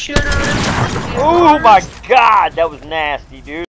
Shoot him! Oh my god, that was nasty, dude.